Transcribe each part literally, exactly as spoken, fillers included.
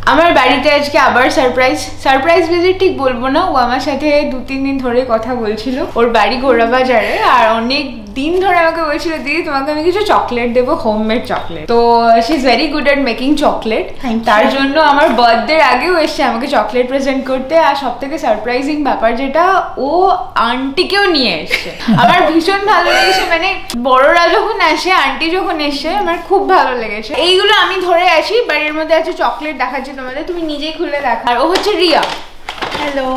আমার বাড়িতে আজকে আবার সারপ্রাইজ সারপ্রাইজ ভিজিট ঠিক বলবো না, ও আমার সাথে দু তিন দিন ধরে কথা বলছিল। ওর বাড়ি গোড়াবাজারে, আর অনেক দিন ধরে আমাকে বলছিল দিদি তোমাকে আমি কিছু চকলেট দেবো, হোমমেড চকলেট। তো she is very good at making chocolate. তার জন্য আমার বার্থডের আগেও এসছে আমাকে চকলেট প্রেজেন্ট করতে। আর সব থেকে সারপ্রাইজিং ব্যাপার যেটা, ও আন্টিকেও নিয়ে এসছে। আমার ভীষণ ভালো লেগেছে, মানে বড়রা যখন আসে আন্টি যখন এসে আমার খুব ভালো লেগেছে। এইগুলো আমি ধরে আসি, বাড়ির মধ্যে আছে চকলেট দেখাচ্ছি তোমাদের, তুমি নিজেই খুলে দেখা। আর ও হচ্ছে রিয়া। হ্যালো,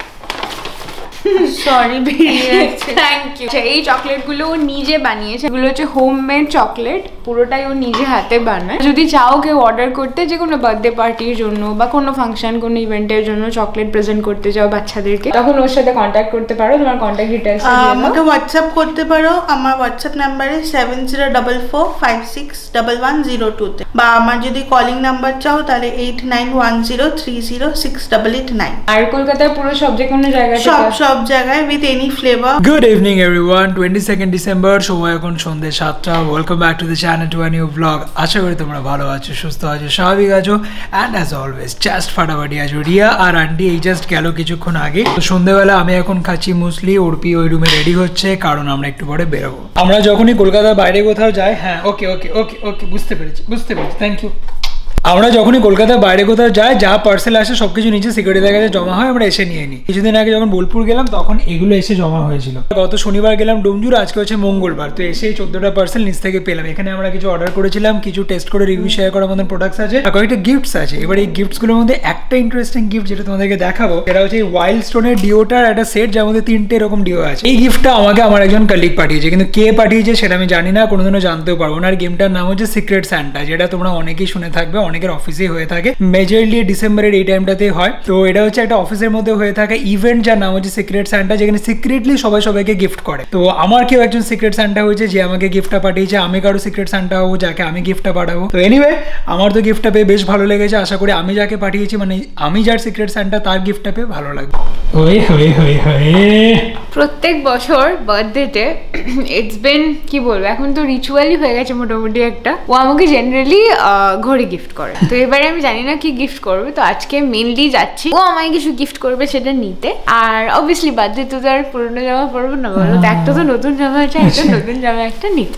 সরি বেরিয়ে যাচ্ছে। Thank you. এই চকলেটগুলো ও নিজে বানিয়েছে, এগুলো হচ্ছে হোমমেড চকলেট, পুরোটাই ও নিজে হাতে বানায়। যদি চাও কেউ অর্ডার করতে, যে কোনো বার্থডে পার্টির জন্য বা কোনো ফাংশন কোনো ইভেন্টের জন্য চকলেট প্রেজেন্ট করতে চাও বাচ্চাদেরকে, তখন ওর সাথে কন্ট্যাক্ট করতে পারো। তোমার কন্ট্যাক্ট ডিটেলস আমাকে হোয়াটসঅ্যাপ করতে পারো। আমার হোয়াটসঅ্যাপ নাম্বারে seven zero double four five six double one zero টুতে, বা আমার যদি কলিং নাম্বার চাও তাহলে eight nine one zero three zero six double eight nine. আর কলকাতার পুরো সব যে কোনো জায়গায় সব সব জায়গায় with any flavour. Good evening everyone, twenty second December, সময় এখন সন্ধ্যে সাতটা। Welcome back to the channel to a new blog. আশা করি তোমরা ভালো আছো, সুস্থ আছো, স্বাভাবিক আছো, অ্যান্ড অ্যাজ অলওয়েজ জাস্ট ফাটাফাটি আছো। রিয়া আর আন্টি এই জাস্ট গেল কিছুক্ষণ আগে। তো সন্ধ্যেবেলা আমি এখন খাচ্ছি মুসলি, অর্পি ওই রুমে রেডি হচ্ছে, কারণ আমরা একটু পরে বেরোবো। আমরা যখনই কলকাতার বাইরে কোথাও যাই, হ্যাঁ ওকে ওকে ওকে ওকে বুঝতে পেরেছি বুঝতে পেরেছি থ্যাংক ইউ। আমরা যখনই কলকাতার বাইরে কোথাও যাই, যা পার্সেল আসে সবকিছু নিচে সিকিউরিটিদের কাছে জমা হয়, আমরা এসে নিয়ে নিই। কিছুদিন আগে যখন বোলপুর গেলাম তখন এগুলো এসে জমা হয়েছিল। গত শনিবার গেলাম ডুমজুর, আজকে হচ্ছে মঙ্গলবার। তো এসে চোদ্দটা পার্সেল নিচ থেকে পেলাম। এখানে আমরা কিছু অর্ডার করেছিলাম, কিছু টেস্ট করে রিভিউ শেয়ার করার মতন প্রোডাক্টস আছে, আর কয়েকটা গিফটস আছে। এবার এই গিফটসগুলোর মধ্যে একটা ইন্টারেস্টিং গিফট যেটা তোমাদেরকে দেখাবো, সেটা হচ্ছে এই ওয়াইল্ড স্টোনের ডিওটার একটা সেট, যার মধ্যে তিনটে এরকম ডিও আছে। এই গিফটটা আমাকে আমার একজন কলিগ পাঠিয়েছে, কিন্তু কে পাঠিয়েছে সেটা আমি জানি না, কোনোদিনও জানতেও পারবো না। আর গেমটার নাম হচ্ছে সিক্রেট সান্টা, যেটা তোমরা অনেকেই শুনে থাকবে, অনেকের অফিসেই হয়ে থাকে, মেজরলি ডিসেম্বরের এই টাইমটাতে হয়। তো এটা হচ্ছে একটা অফিসের মধ্যে হয়ে থাকে ইভেন্ট, যার নাম হচ্ছে সিক্রেট সান্টা, যেখানে সিক্রেটলি সবাই সবাইকে গিফট করে। তো আমার কেউ একজন সিক্রেট সান্টা হয়েছে, যে আমাকে গিফটটা পাঠিয়েছে। আমি কারো সিক্রেট সান্টা হবো, যাকে আমি গিফটটা পাঠাবো। তো এনিওয়ে, আমার তো গিফটটা পেয়ে বেশ ভালো লেগেছে। আশা করি আমি যাকে পাঠিয়েছি, মানে আমি যার সিক্রেট সান্টা, তার গিফটটা পেয়ে ভালো লাগবে। ওই হয়ে হয়ে হয়ে প্রত্যেক বছর বার্থডেতে ইটস বিন কি বলবো, এখন তো রিচুয়ালই হয়ে গেছে মোটামুটি একটা, ও আমাকে জেনারেলি ঘড়ি গিফট করে। তো এবারে আমি জানি না কি গিফট করবে, তো আজকে মেনলি যাচ্ছি ও আমায় কিছু গিফট করবে সেটা নিতে। আর অবভিয়াসলি বার্থডে তো আর পুরোনো জামা পরবো না, বলো তো, একটা তো নতুন জামা আছে, একটা নতুন জামা একটা নিতে।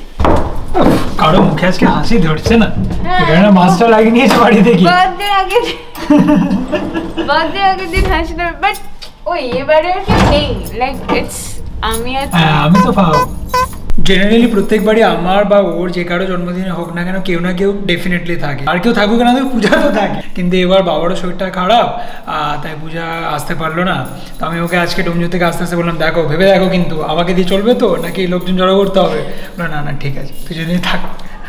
কারো মুখে আজকে হাসি ধরছে না, এখানে মাছটা লাগিয়ে নিয়েছে বাড়িতে কি বার্থডে আগে বার্থডে আগের দিন হাসি ধর, বাট ওই এবারে নেই, লাইক ইটস আমি আমি তো পাবো। জেনারেলি প্রত্যেকবারই আমার বা ওর যে কারো জন্মদিনে হোক না কেন, কেউ না কেউ ডেফিনেটলি থাকে, আর কেউ থাকুক না, পূজা তো থাকে। কিন্তু এবার বাবারও শরীরটা খারাপ, তাই পূজা আসতে পারলো না। তো আমি ওকে আজকে ডুমজুর থেকে আস্তে আস্তে বললাম, দেখো ভেবে দেখো, কিন্তু আমাকে দিয়ে চলবে তো, নাকি লোকজন জড়ো করতে হবে? না না ঠিক আছে, তুই যদি থাক।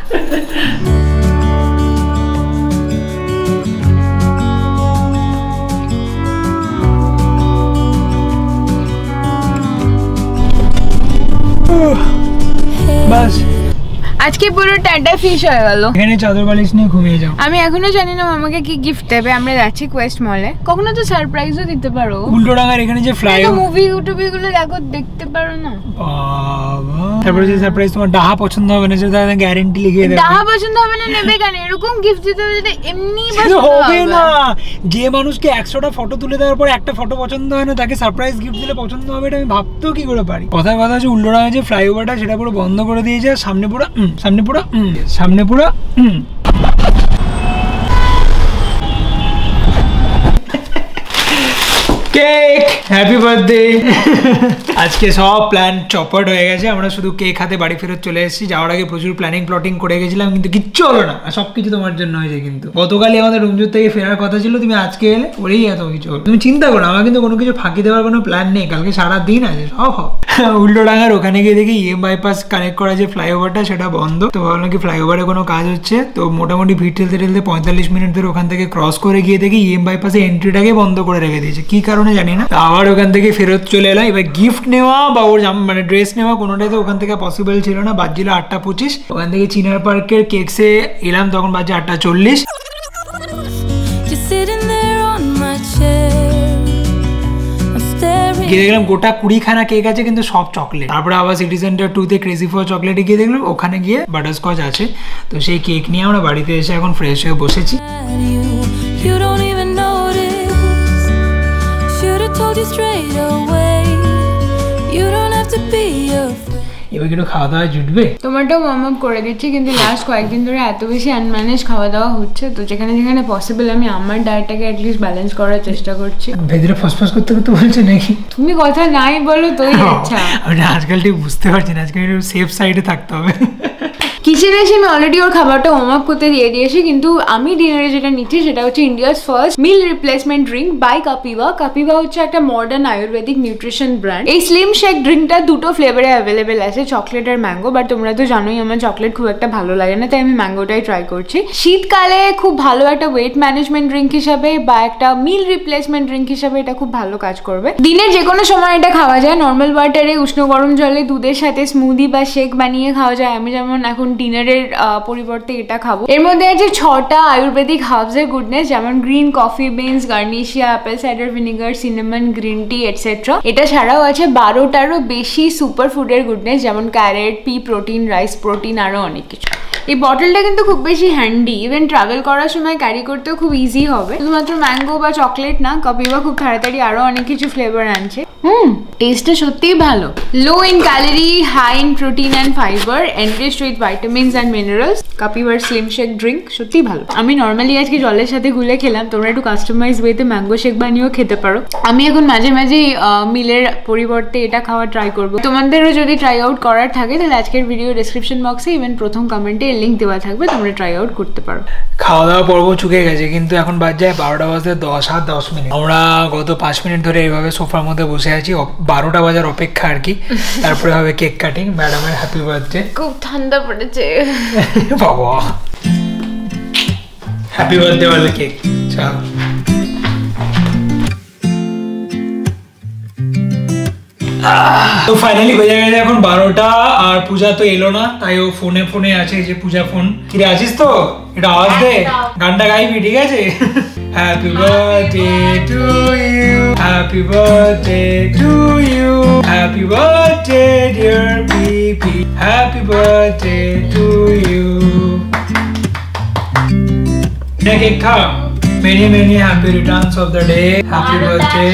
বাস আজকে পুরো টাটা ফিশ হয়ে গেল। এখানে চাদর বালিশ নিয়ে ঘুমিয়ে যাও। আমি এখনো জানি না মামাকে কি গিফট দেবে। আমরা যাচ্ছি কোয়েস্ট মলে, কখনো তো সারপ্রাইজও দিতে পারো। উল্টোডাঙ্গার এখানে যে ফ্লাইওভার, মুভি ইউটিউবে গুলো দেখো, দেখতে পারো না। বাবা, তারপরে যে সারপ্রাইজ, তোমার ডাহা পছন্দ হবে না, সেটা গ্যারান্টি লিখিয়ে দেবে। ডাহা পছন্দ হবে না, নেবে কেন? এরকম গিফট দিতে হবে যেটা এমনি হবে না। যে মানুষকে একশোটা ফটো তুলে দেওয়ার পর একটা ফটো পছন্দ হয় না, তাকে সারপ্রাইজ গিফট দিলে পছন্দ হবে, এটা আমি ভাবতেও কি করে পারি। কথায় কথা হচ্ছে উল্টোডাঙ্গা যে ফ্লাইওভারটা, সেটা পুরো বন্ধ করে দিয়েছে, সামনে পুরো সামনে পুরো সামনে পুরো কেক। Happy birthday. আজকে সব প্ল্যান চপার্ড হয়ে গেছে, আমরা শুধু কেক হাতে বাড়ি ফেরত চলে এসেছি। যাওয়ার আগে প্রচুর প্ল্যানিং প্লটিং করে গেছিলাম, কিন্তু কিচ্ছু হলো না। সব কিছু তোমার জন্য হয়েছে। কিন্তু গতকালই আমাদের রুমজুর থেকে ফেরার কথা ছিল, তুমি আজকে এলে, ওরেই এত কিছু হলো। তুমি চিন্তা করো, আমার কিন্তু কোনো কিছু ফাঁকি দেওয়ার কোনো প্ল্যান নেই। কালকে সারা দিন আছে, সব হোক। উল্টোডাঙ্গার ওখানে গিয়ে দেখি ইএম বাইপাস কানেক্ট করা যে ফ্লাইওভারটা, সেটা বন্ধ। তো ভাবলাম কি ফ্লাইওভারে কোনো কাজ হচ্ছে, তো মোটামুটি ভিড় ঠেলতে ঠেলতে পঁয়তাল্লিশ মিনিট ধরে ওখান থেকে ক্রস করে গিয়ে দেখি ইএম বাইপাসে এন্ট্রিটাকে বন্ধ করে রেখে দিয়েছে। কি কারণে জানি না। আবার ওখান থেকে ফেরত চলে এলাম। এবার গিফট নেওয়া বা ওর মানে ড্রেস নেওয়া কোনোটাই তো ওখান থেকে পসিবল ছিল না। বাজছিল আটটা পঁচিশ। ওখান থেকে চিনার পার্কের কেকসে এলাম, তখন বাজছে আটটা চল্লিশ। গিয়ে দেখলাম গোটা কুড়িখানা কেক আছে, কিন্তু সব চকলেট। তারপরে আবার সিটি সেন্টার টু তে ক্রেজি ফর চকলেটে গিয়ে দেখলাম ওখানে গিয়ে বাটারস্কচ আছে। তো সেই কেক নিয়ে আমরা বাড়িতে এসে এখন ফ্রেশ হয়ে বসেছি। straight away. You don't have to be afraid. এবার কিন্তু খাওয়া দাওয়া জুটবে। তোমারটাও ওয়ার্ম আপ করে দিচ্ছি, কিন্তু লাস্ট কয়েকদিন ধরে এত বেশি আনম্যানেজ খাওয়া দাওয়া হচ্ছে, তো যেখানে যেখানে পসিবল আমি আমার ডায়েটটাকে অ্যাটলিস্ট ব্যালেন্স করার চেষ্টা করছি। ভেতরে ফসফস করতে করতে বলছে নাকি? তুমি কথা নাই বলো তোই আচ্ছা। আমি আজকাল ঠিক বুঝতে পারছি না, আজকাল একটু সেফ সাইডে থাকতে হবে। কিচেনে এসে আমি অলরেডি ওর খাবারটা ওয়ার্ম আপ করতে দিয়ে দিয়েছি, কিন্তু আমি ডিনারে যেটা নিচ্ছি সেটা হচ্ছে India's first meal replacement drink by Kapiva. Kapiva হচ্ছে একটা মডার্ন আয়ুর্বেদিক নিউট্রিশন ব্র্যান্ড। এই স্লিম শেক ড্রিঙ্কটা দুটো ফ্লেভারে অ্যাভেলেবেল আছে, চকলেট আর ম্যাঙ্গো, বাট তোমরা তো জানোই আমার চকলেট খুব একটা ভালো লাগে না, তাই আমি ম্যাঙ্গোটাই ট্রাই করছি। শীতকালে খুব ভালো একটা ওয়েট ম্যানেজমেন্ট ড্রিঙ্ক হিসাবে বা একটা মিল রিপ্লেসমেন্ট ড্রিঙ্ক হিসাবে এটা খুব ভালো কাজ করবে। দিনের যে কোনো সময় এটা খাওয়া যায়, নর্মাল ওয়াটারে উষ্ণ গরম জলে দুধের সাথে স্মুদি বা শেক বানিয়ে খাওয়া যায়। আমি যেমন এখন ডিনারের পরিবর্তে এটা খাবো। এর মধ্যে আছে ছটা আয়ুর্বেদিক হার্বস এর গুডনেস, যেমন green coffee beans, garcinia, apple cider vinegar, cinnamon, green tea etcetera. এটা ছাড়াও আছে বারোটারও বেশি সুপার ফুডের গুডনেস, যেমন carrot, pea protein, rice protein, আরো অনেক কিছু। এই বটলটা কিন্তু খুব বেশি হ্যান্ডি, ইভেন ট্রাভেল করার সময় ক্যারি করতেও খুব ইজি হবে। শুধুমাত্র ম্যাঙ্গো বা চকলেট না, কাপিভা খুব তাড়াতাড়ি আরো অনেক কিছু ফ্লেভার আনছে। হুম, টেস্টটা সত্যিই ভালো। Low in calorie, high in protein and fibre, enriched with vitamins and minerals. কাপিভার স্লিম শেক ড্রিঙ্ক সত্যিই ভালো। আমি নর্মালি আজকে জলের সাথে গুলে খেলাম, তোমরা একটু কাস্টমাইজ ওয়েতে ম্যাঙ্গো শেক বানিয়েও খেতে পারো। আমি এখন মাঝে মাঝে মিলের পরিবর্তে এটা খাওয়া ট্রাই করবো। তোমাদেরও যদি ট্রাই আউট করার থাকে তাহলে আজকের ভিডিও ডেসক্রিপশন বক্সে ইভেন প্রথম কমেন্টে লিঙ্ক দেওয়া থাকবে, তোমরা ট্রাই আউট করতে পারো। খাওয়া দাওয়া পর্ব চুকে গেছে, কিন্তু এখন বাদ যায় বারোটা বাজতে দশ আর দশ মিনিট। আমরা গত পাঁচ মিনিট ধরে এইভাবে সোফার মধ্যে বসে আছি, বারোটা বাজার অপেক্ষা আর কি। তারপরে হবে কেক কাটিং। ম্যাডামের হ্যাপি বার্থডে। খুব ঠান্ডা পড়েছে বাবা, হ্যাপি বার্থডে বলে কেক। চল তো ফাইনালি বেজে গেছে এখন বারোটা, আর পূজা তো এলো না, তাই ও ফোনে ফোনে আছে। যে পূজা ফোন, কিরে আছিস তো? এটা আওয়াজ দে, গানটা গাইবি, ঠিক আছে? Happy birthday to you, happy birthday to you, happy birthday dear PP, happy birthday to you. Cake খা। Many many happy returns of the day. Happy birthday.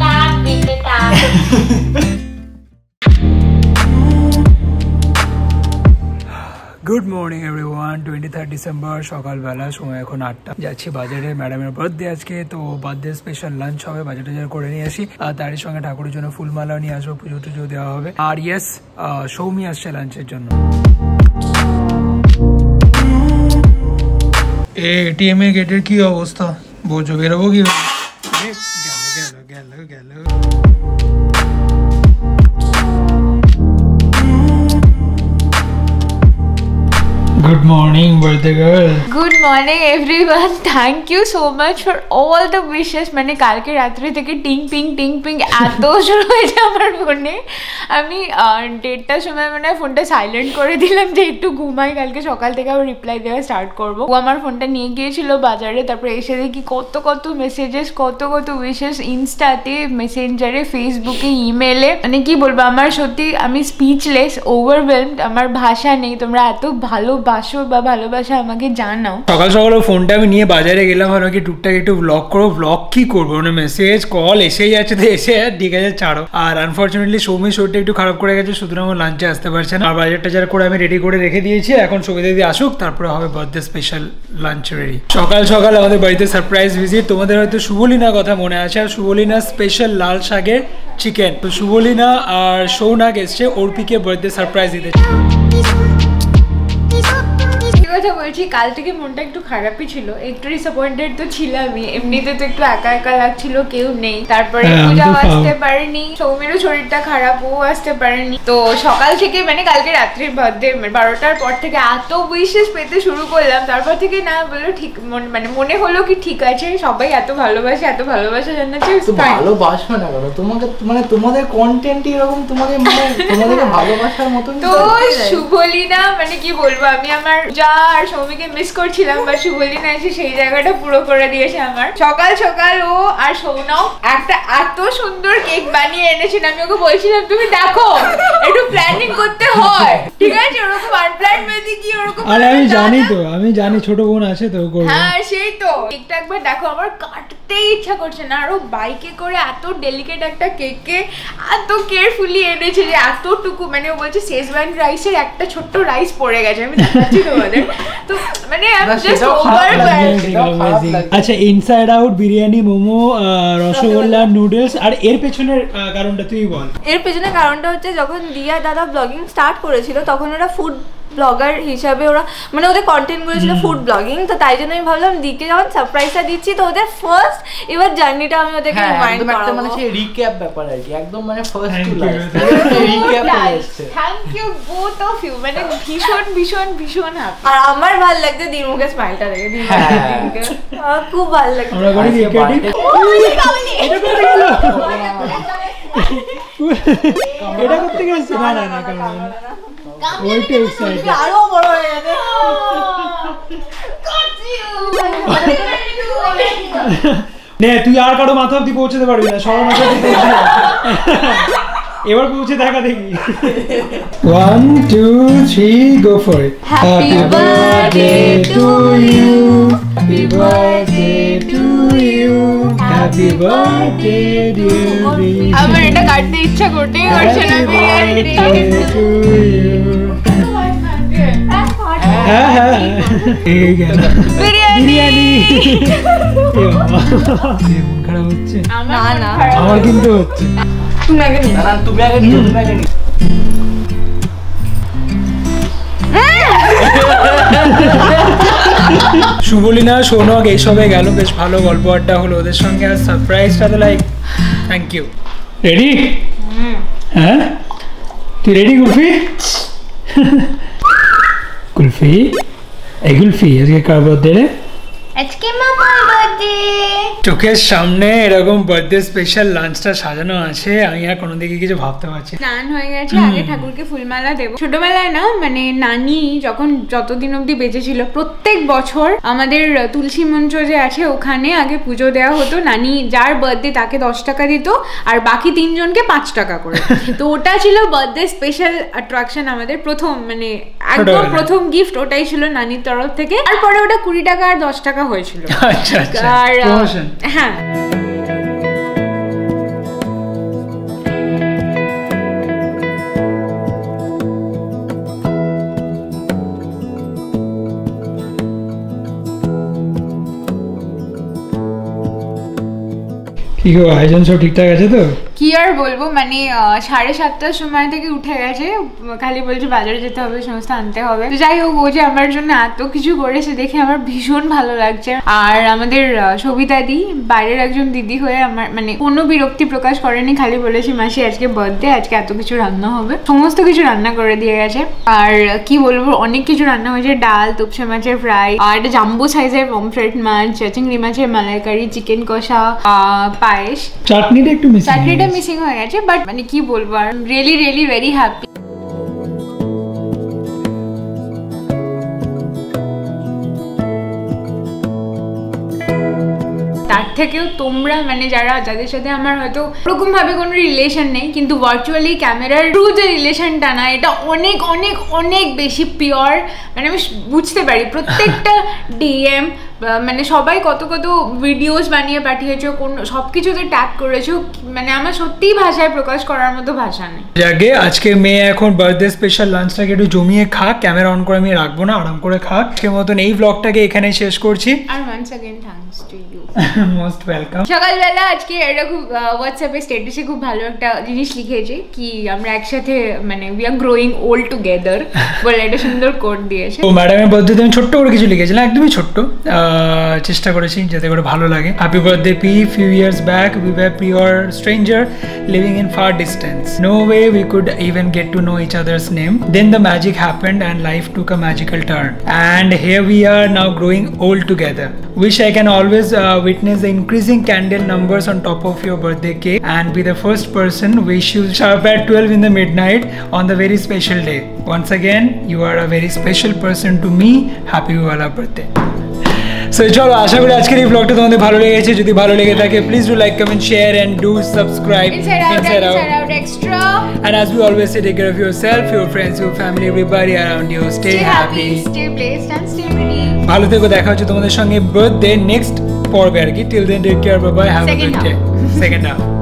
Good morning everyone. Twenty third December সকালবেলা, সময় এখন আটটা। যাচ্ছি বাজারে, ম্যাডামের birthday আজকে, তো বার্থডে স্পেশাল লাঞ্চ হবে, বাজার টাজার করে নিয়ে আসি। আর তারই সঙ্গে ঠাকুরের জন্য ফুলমালাও নিয়ে আসবো, পুজো টুজো দেওয়া হবে। আর ইয়েস, সৌমি আসছে লাঞ্চের জন্য। এটিএম এর গেটের কি অবস্থা বোঝো, বেরোবো কি? গেল গেল গেল গেল। Good morning, birthday girl. Good morning everyone. Thank you so much for all the wishes. মানে কালকে রাত্রি থেকে টিং পিং টিং পিং এত শুরু হয়েছে আমার ফোনে। আমি দেড়টার সময় মানে ফোনটা সাইলেন্ট করে দিলাম যে একটু ঘুমাই, কালকে সকাল থেকে আবার রিপ্লাই দেওয়া স্টার্ট করবো। ও আমার ফোনটা নিয়ে গিয়েছিল বাজারে, তারপরে এসে দেখি কত কত মেসেজেস, কত কত উইশেস, ইনস্টাতে, মেসেঞ্জারে, ফেসবুকে, ইমেলে। মানে কি বলবো, আমার সত্যি আমি স্পিচলেস, ওভারওয়েলমড, আমার ভাষা নেই। তোমরা এত ভালো বাসো বা ভালোবাসা আমাকে জানাও। সকাল সকাল ফোনটা আমি নিয়ে বাজারে গেলাম, আর কি টুকটাক একটু ব্লগ করো। ব্লগ কি করবো, মানে মেসেজ কল এসেই যাচ্ছে, তো এসে আর ঠিক আছে ছাড়ো। আর আনফর্চুনেটলি সৌমির শরীরটা একটু খারাপ করে গেছে, সুতরাং আমার লাঞ্চে আসতে পারছে না। আর বাজার টাজার করে আমি রেডি করে রেখে দিয়েছি, এখন সুবিধা দিয়ে আসুক, তারপরে হবে বার্থডে স্পেশাল লাঞ্চ রেডি। সকাল সকাল আমাদের বাড়িতে সারপ্রাইজ ভিজিট। তোমাদের হয়তো শুভলীনা কথা মনে আছে, আর শুভলীনা স্পেশাল লাল শাকের চিকেন। তো শুভলীনা আর সৌনাক এসছে অর্পিকে বার্থডে সারপ্রাইজ দিতে। কথা বলছি, কাল থেকে মনটা একটু খারাপই ছিল, একটু ডিসঅ্যাপয়েন্টেড তো ছিলামই। এমনিতে তো একটু একা একা লাগছিল, কেউ নেই। তারপরে পূজাও আসতে পারেনি, সৌমিরও শরীরটা খারাপ, ও আসতে পারেনি। তো সকাল থেকে মানে কালকে রাত্রির বার্থডে বারোটার পর থেকে এত উইশেস পেতে শুরু করলাম। তারপর থেকে না বললো ঠিক, মানে মনে হলো কি ঠিক আছে, সবাই এত ভালোবাসে, এত ভালোবাসা জানাচ্ছে। ভালোবাসবে না কেন তোমাকে, মানে তোমাদের কন্টেন্ট এরকম, তোমাদের মানে তোমাদেরকে ভালোবাসার মতন। তো শুভলীনা মানে কি বলবো, আমি আমার যা আর সৌমিকে মিস করছিলাম, বা শুভলিনা এসে সেই জায়গাটা পুরো করে দিয়েছে আমার। সকাল সকাল ও আর সৌনক একটা এত সুন্দর কেক বানিয়ে এনেছেন, আমি ওকে বলছিলাম তুমি দেখো একটু প্ল্যানিং করতে হয়, ঠিক আছে, ওরকম আনপ্ল্যান মেদি কি ওরকম। আরে আমি জানি তো, আমি জানি ছোট বোন আছে তো করবে। হ্যাঁ সেই তো, কেকটা একবার দেখো, আমার কাটতেই ইচ্ছা করছে না। আর ও বাইকে করে এত ডেলিকেট একটা কেককে এত কেয়ারফুলি এনেছে যে এতটুকু, মানে ও বলছে শেজওয়ান রাইসের একটা ছোট্ট রাইস পড়ে গেছে, আমি দেখাচ্ছি তোমাদের। তো মানে আমি জাস্ট ওভারওয়েলমড। আচ্ছা, inside out, biryani, momo, rasgulla, noodles, আর এর পেছনের কারণটা তুই বল। এর পেছনে কারণটা হচ্ছে যখন দিয়া দাদা ব্লগিং স্টার্ট করেছিল তখন ওরা ফুড ব্লগার হিসাবে ওরা মানে ওদের কন্টেন্ট গুলো ছিল ফুড ব্লগিং, তো তাই জন্য আমি ভাবলাম দিকে যখন সারপ্রাইজটা দিচ্ছি তো ওদের ফার্স্ট এবার জার্নিটা আমি ওদেরকে রিমাইন্ড করাবো। মানে সেই রিক্যাপ ব্যাপার আর কি, একদম মানে ফার্স্ট টু লাস্ট রিক্যাপ হচ্ছে। Thank you both of you, মানে ভীষণ ভীষণ ভীষণ হ্যাপি। আর আমার ভালো লাগছে দিনমুখে স্মাইলটা দেখে, দিনমুখে খুব ভালো লাগছে। আমরা করি রিক্যাপ। এটা করতে গেল, এটা করতে গেছে। না না না কারণ ওইটা এক্সাইটেড, আরো বড় হয়ে গেছে। নে তুই আর কারো মাথা অব্দি পৌঁছতে পারবি না, সবার মাথা অব্দি পৌঁছে এবার পৌঁছে দেখা দেখি। One two three go for it. Happy birthday to you, happy birthday to you, happy birthday dear B. আমার এটা কাটতে ইচ্ছা করতেই করছে না বিরিয়ানি। হ্যাঁ হ্যাঁ এই গেল বিরিয়ানি। মন খারাপ হচ্ছে? না না আমার কিন্তু হচ্ছে। তুমি আগে নিয়ে না তুমি আগে নিও, তুমি আগে নিও। শুভলিনা, সৌনক এইসবে গেল, বেশ ভালো গল্প আড্ডা হলো ওদের সঙ্গে। আর সারপ্রাইজটা তো লাইক থ্যাংক ইউ। রেডি? হ্যাঁ তুই রেডি কুলফি? কুলফি, এই কুলফি আজকে কার বার্থডে রে? আজকে মামার বার্থডে। চোখের সামনে এরকম বার্থডে স্পেশাল লাঞ্চটা সাজানো আছে, আমি আর কোনো দিকে কিছু ভাবতে পারছি না। স্নান হয়ে গেছে, আগে ঠাকুরকে ফুলমালা দেবো। ছোটবেলায় না মানে নানি যখন যতদিন অব্দি বেঁচে ছিল প্রত্যেক বছর আমাদের তুলসী মঞ্চ যে আছে ওখানে আগে পুজো দেওয়া হতো। নানি যার বার্থডে তাকে দশ টাকা দিত আর বাকি তিনজনকে পাঁচ টাকা করে। তো ওটা ছিল বার্থডে স্পেশাল অ্যাট্রাকশন আমাদের প্রথম, মানে একদম প্রথম গিফট ওটাই ছিল নানির তরফ থেকে। তারপরে ওটা কুড়ি টাকা আর দশ টাকা হয়েছিল। আচ্ছা আচ্ছা, আর প্রমোশন। হ্যাঁ কি গো, আয়োজন সব ঠিকঠাক আছে তো? কি আর বলবো, মানে সাড়ে সাতটার সময় থেকে উঠে গেছে, খালি বলছে বাজারে যেতে হবে, সমস্ত আনতে হবে। তো যাই হোক, ও যে আমার জন্য এত কিছু করেছে দেখে আমার ভীষণ ভালো লাগছে। আর আমাদের সবিতাদি বাইরের একজন দিদি হয়ে আমার মানে কোনো বিরক্তি প্রকাশ করেনি, খালি বলেছি মাসি আজকে বার্থডে, আজকে এত কিছু রান্না হবে, সমস্ত কিছু রান্না করে দিয়ে গেছে। আর কি বলবো, অনেক কিছু রান্না হয়েছে, ডাল, তোপসে মাছের ফ্রাই, আর একটা জাম্বো সাইজের পমফ্রেট মাছ, চিংড়ি মাছের মালাইকারি, চিকেন কষা, পায়েস, চাটনিটা একটু মিসিং, চাটনিটা মিসিং হয়ে গেছে। বাট মানে কি বলবো, আর রিয়েলি রিয়েলি ভেরি হ্যাপি। তার থেকেও তোমরা মানে যারা যাদের সাথে আমার হয়তো ওরকম ভাবে কোনো রিলেশন নেই, কিন্তু ভার্চুয়ালি ক্যামেরার থ্রু যে রিলেশনটা না, এটা অনেক অনেক অনেক বেশি পিওর। মানে আমি বুঝতে পারি প্রত্যেকটা ডিএম, মানে সবাই কত কত ভিডিওস বানিয়ে পাঠিয়েছো, কোন সব কিছুতে ট্যাগ করেছো, মানে আমার সত্যিই ভাষায় প্রকাশ করার মতো ভাষা নেই। আগে আজকে মেয়ে এখন বার্থডে স্পেশাল লাঞ্চটাকে একটু জমিয়ে খাক, ক্যামেরা অন করে আমি রাখবো না, আরাম করে খাক। আজকের মতন এই ব্লগটাকে এখানে শেষ করছি। আর once again thanks to you. Most welcome. সকালবেলা আজকে এটা খুব হোয়াটসঅ্যাপে স্ট্যাটাসে খুব ভালো একটা জিনিস লিখেছে কি আমরা একসাথে মানে we are growing old together বলে একটা সুন্দর কোড দিয়েছে। তো ম্যাডামের বার্থডেতে আমি ছোট্ট করে কিছু লিখেছিলাম, একদমই ছোট্ট। চেষ্টা করেছি যাতে করে ভালো লাগে। Happy birthday P, few years back we were pure stranger living in far distance, no way we could even get to know each others name, then the magic happened and life took a magical turn, and here we are now growing old together. Wish I can always uh, witness the increasing candle numbers on top of your birthday cake and be the first person wish you sharp at twelve in the midnight on the very special day. Once again, you are a very special person to me. Happy wala birthday. So চলো, আশা করি আজকের এই ব্লগটা তোমাদের ভালো লেগেছে। যদি ভালো লেগে থাকে please do like, comment, share and do subscribe Inside Out, Inside Out Extra. And as we always say, take care of yourself, your friends, your family, everybody around you. Stay, Stay happy. happy, stay blessed and stay ready. ভালো থেকো, দেখা হচ্ছে তোমাদের সঙ্গে birthday next পর্বে আর কি। Till then take care, bye bye, have a Second good day. Second half